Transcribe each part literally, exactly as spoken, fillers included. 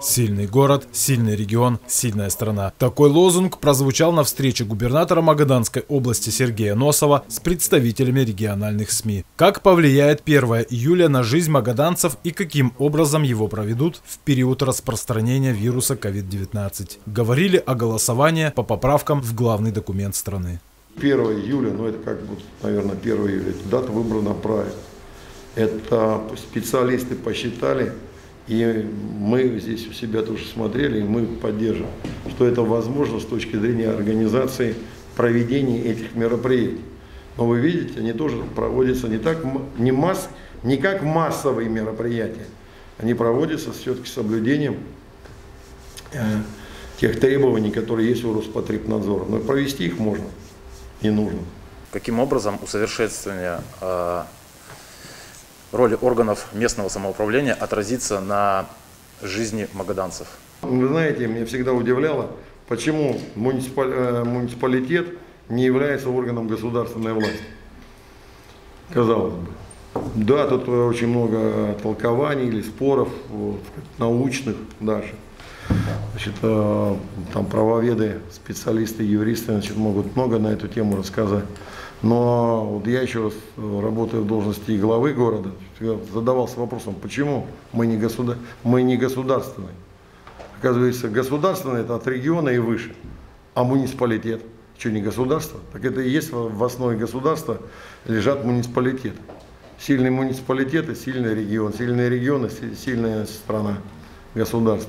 Сильный город, сильный регион, сильная страна. Такой лозунг прозвучал на встрече губернатора Магаданской области Сергея Носова с представителями региональных СМИ. Как повлияет первое июля на жизнь магаданцев и каким образом его проведут в период распространения вируса ковид девятнадцать? Говорили о голосовании по поправкам в главный документ страны. первое июля, ну это как бы, наверное, первое июля, эта дата выбрана правильно. Это специалисты посчитали, и мы здесь у себя тоже смотрели, и мы поддерживаем, что это возможно с точки зрения организации проведения этих мероприятий. Но вы видите, они тоже проводятся не, так, не, масс, не как массовые мероприятия, они проводятся все-таки с соблюдением э, тех требований, которые есть у Роспотребнадзора. Но провести их можно и нужно. Каким образом усовершенствование э, роли органов местного самоуправления отразится на жизни магаданцев? Вы знаете, меня всегда удивляло, почему муниципалитет не является органом государственной власти. Казалось бы. Да, тут очень много толкований или споров, вот, научных даже. Значит, там правоведы, специалисты, юристы, значит, могут много на эту тему рассказать. Но вот я еще раз работаю в должности главы города, задавался вопросом, почему мы не, государ... мы не государственные. Оказывается, государственное это от региона и выше, а муниципалитет, что не государство? Так это и есть в основе государства лежат муниципалитеты. Сильный муниципалитет и сильный регион, сильные регионы, сильная страна, государство.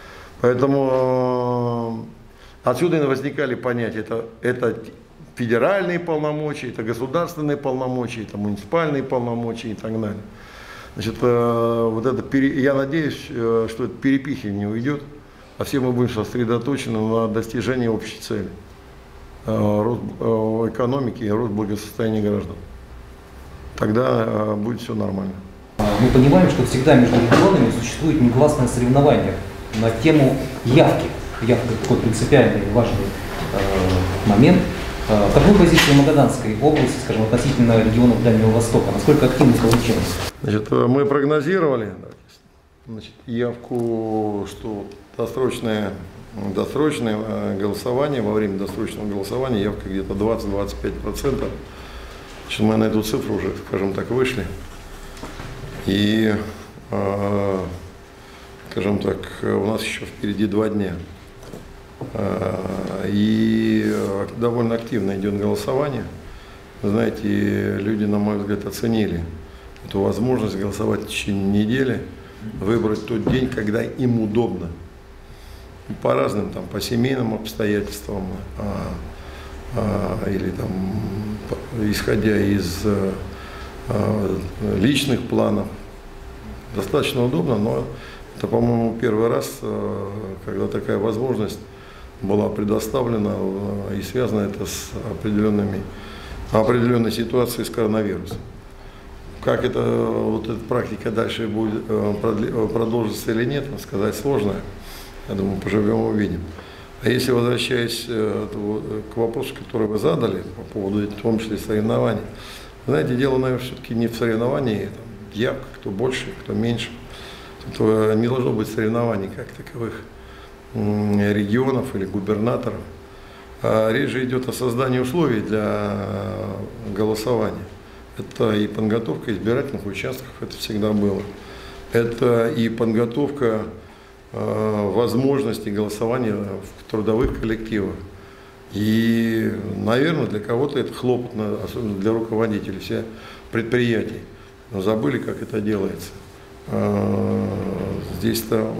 Поэтому отсюда и возникали понятия, это, это федеральные полномочия, это государственные полномочия, это муниципальные полномочия и так далее. Значит, вот это, я надеюсь, что это перепихи не уйдет, а все мы будем сосредоточены на достижении общей цели, рост экономики и рост благосостояния граждан. Тогда будет все нормально. Мы понимаем, что всегда между регионами существует негласное соревнование на тему явки. Явка – такой принципиальный важный э, момент. Э, какую позицию Магаданской области, скажем, относительно регионов Дальнего Востока? Насколько активно получилось? Значит, мы прогнозировали, значит, явку, что досрочное, досрочное голосование, во время досрочного голосования явка где-то двадцать-двадцать пять процентов. Значит, мы на эту цифру уже, скажем так, вышли. И э, скажем так, у нас еще впереди два дня. И довольно активно идет голосование. Вы знаете, люди, на мой взгляд, оценили эту возможность голосовать в течение недели, выбрать тот день, когда им удобно. По разным, там, по семейным обстоятельствам, а, а, или там, исходя из а, личных планов. Достаточно удобно, но это, по-моему, первый раз, когда такая возможность была предоставлена, и связано это с определенными, определенной ситуацией с коронавирусом. Как это, вот эта практика дальше будет продолжится или нет, сказать сложно. Я думаю, поживем и увидим. А если, возвращаясь к вопросу, который вы задали по поводу, в том числе, соревнований, знаете, дело, наверное, все-таки не в соревновании, там, явка, кто больше, кто меньше. Тут не должно быть соревнований как таковых регионов или губернаторов. А речь же идет о создании условий для голосования. Это и подготовка избирательных участков, это всегда было. Это и подготовка э, возможностей голосования в трудовых коллективах. И, наверное, для кого-то это хлопотно, особенно для руководителей всех предприятий. Но забыли, как это делается. Здесь-то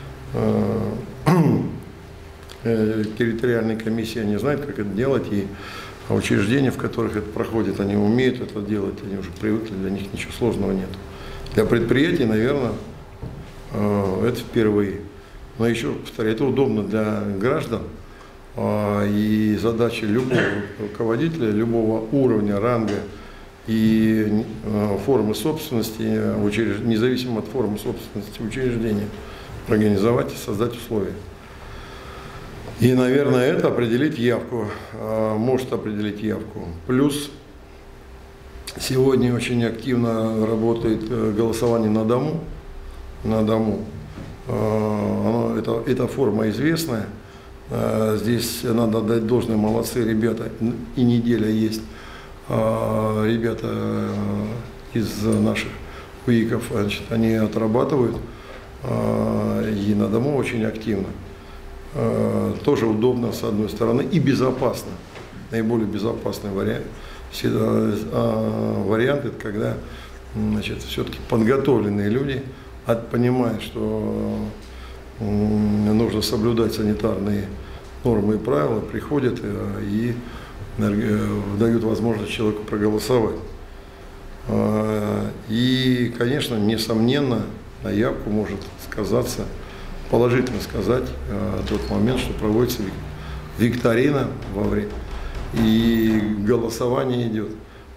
территориальные комиссии не знают, как это делать, и учреждения, в которых это проходит, они умеют это делать, они уже привыкли, для них ничего сложного нет. Для предприятий, наверное, это впервые. Но еще повторяю, это удобно для граждан, и задача любого руководителя, любого уровня, ранга и формы собственности, независимо от формы собственности учреждения, организовать и создать условия. И, наверное, это определить явку, может определить явку. Плюс сегодня очень активно работает голосование на дому. На дому. Оно это, эта форма известная. Здесь надо дать должное, молодцы ребята, и неделя есть. Ребята из наших УИКов, значит, они отрабатывают, и на дому очень активно. Тоже удобно с одной стороны и безопасно. Наиболее безопасный вариант. Вариант это когда, значит, все-таки подготовленные люди понимают, что нужно соблюдать санитарные нормы и правила, приходят и дают возможность человеку проголосовать. И, конечно, несомненно, на явку может сказаться, положительно сказать тот момент, что проводится викторина во время, и голосование идет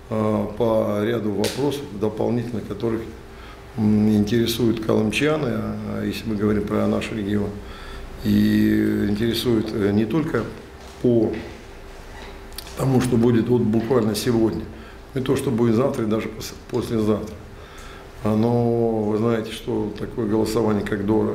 по ряду вопросов дополнительных, которых интересуют колымчан, а если мы говорим про наш регион, и интересует не только по тому, что будет вот буквально сегодня, но и то, что будет завтра и даже послезавтра. Но вы знаете, что такое голосование, как Дора,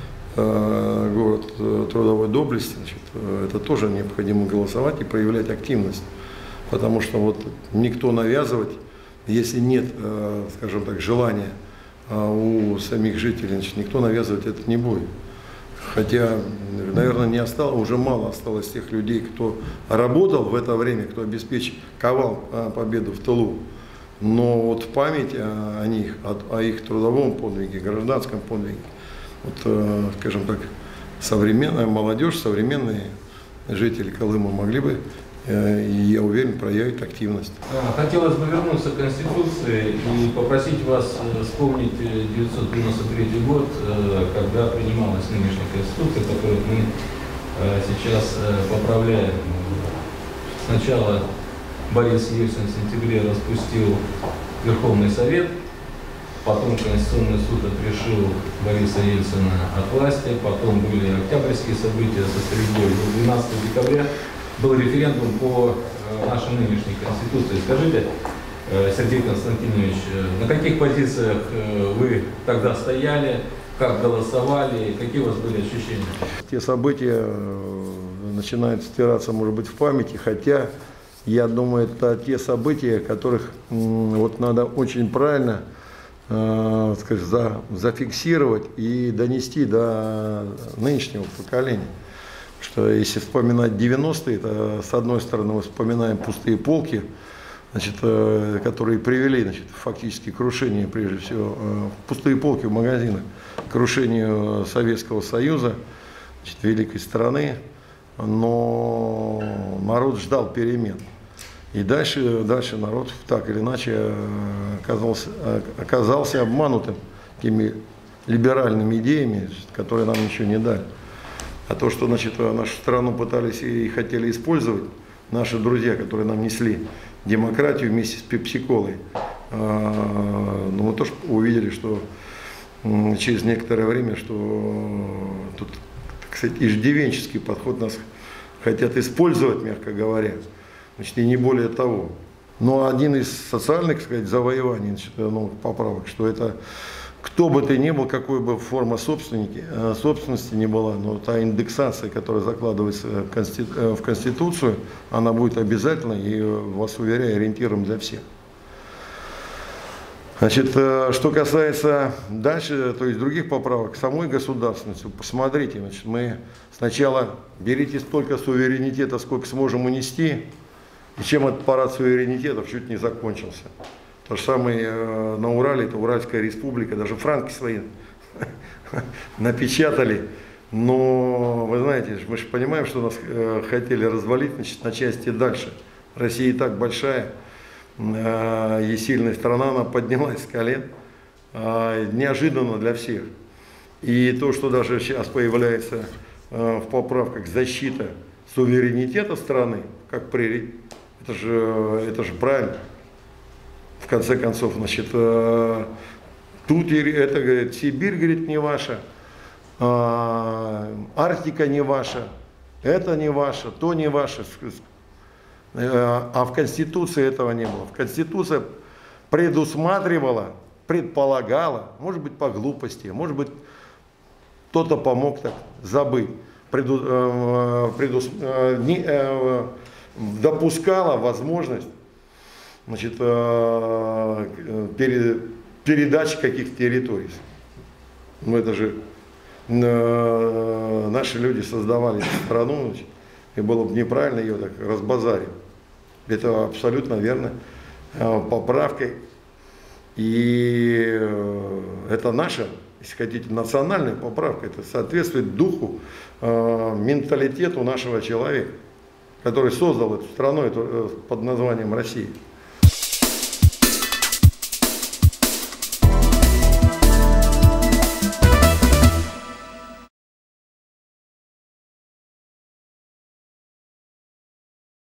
город трудовой доблести, значит, это тоже необходимо голосовать и проявлять активность, потому что вот никто навязывать, если нет, скажем так, желания у самих жителей, значит, никто навязывать это не будет. Хотя, наверное, не осталось, уже мало осталось тех людей, кто работал в это время, кто обеспечил, ковал победу в тылу. Но вот память о, о них, о, о их трудовом подвиге, гражданском подвиге, вот, скажем так, современная молодежь, современные жители Колыма могли бы, и я уверен, проявить активность. Хотелось бы вернуться к Конституции и попросить вас вспомнить девятьсот девяносто третий год, когда принималась нынешняя Конституция, которую мы сейчас поправляем. Сначала Борис Ельцин в сентябре распустил Верховный Совет, потом Конституционный суд отрешил Бориса Ельцина от власти, потом были октябрьские события со стрельбой. двенадцатого декабря был референдум по нашей нынешней Конституции. Скажите, Сергей Константинович, на каких позициях вы тогда стояли, как голосовали, какие у вас были ощущения? Те события начинают стираться, может быть, в памяти, хотя, я думаю, это те события, которых вот надо очень правильно э, скажем, за, зафиксировать и донести до нынешнего поколения. Что если вспоминать девяностые, то с одной стороны мы вспоминаем пустые полки, значит, э, которые привели, значит, фактически к крушению, прежде всего, э, пустые полки в магазинах, к крушению Советского Союза, значит, великой страны, но народ ждал перемен. И дальше, дальше народ так или иначе оказался, оказался обманутым теми либеральными идеями, которые нам ничего не дали. А то, что, значит, нашу страну пытались и хотели использовать наши друзья, которые нам несли демократию вместе с пепси-колой, ну, мы тоже увидели, что через некоторое время, что тут, кстати, иждивенческий подход нас хотят использовать, мягко говоря. Значит, и не более того. Но один из социальных, так сказать, завоеваний, значит, ну, поправок, что это кто бы ты ни был, какой бы форма собственности ни была, но та индексация, которая закладывается в, конститу, в Конституцию, она будет обязательно и, вас уверяю, ориентиром для всех. Значит, что касается дальше, то есть других поправок, самой государственности, посмотрите, значит, мы сначала берите столько суверенитета, сколько сможем унести, и чем этот парад суверенитетов чуть не закончился. То же самое э, на Урале, это Уральская республика, даже франки свои напечатали. Но, вы знаете, мы же понимаем, что нас э, хотели развалить, значит, на части дальше. Россия и так большая э, и сильная страна, она поднялась с колен, э, неожиданно для всех. И то, что даже сейчас появляется э, в поправках защита суверенитета страны, как при... Это же, это же правильно. В конце концов, значит, э, тут это, говорит, Сибирь, говорит, не ваша, э, Арктика не ваша, это не ваше, то не ваше. Э, а в Конституции этого не было. В Конституция предусматривала, предполагала, может быть, по глупости, может быть, кто-то помог так забыть, преду, э, предус, э, не, э, допускала возможность, значит, э, перед, передачи каких-то территорий. Ну это же э, наши люди создавали страну, значит, и было бы неправильно ее так разбазарить. Это абсолютно верно, э, поправкой. И э, это наша, если хотите, национальная поправка. Это соответствует духу, э, менталитету нашего человека, который создал эту страну эту, э, под названием Россия.